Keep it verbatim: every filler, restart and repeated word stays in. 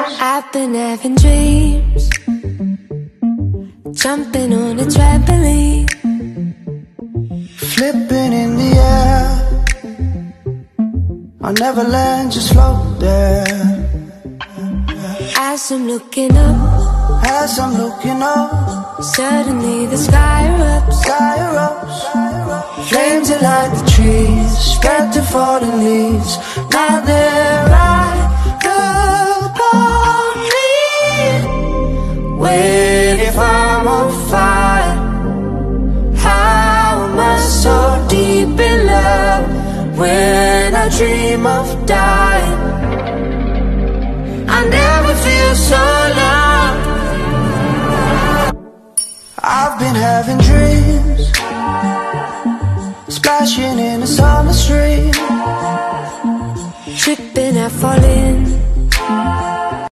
I've been having dreams, jumping on a trampoline, flipping in the air. I'll never land, just float there. As I'm looking up, as I'm looking up, suddenly the sky erupts, sky erupts. Flames that light the trees, spread to fallen leaves. Now they're right upon me. Wait, if I'm on fire, how am I so deep in love? When I dream of dying, I never feel so loved. I've been having dreams, splashing in a summer stream, tripping, I fall in.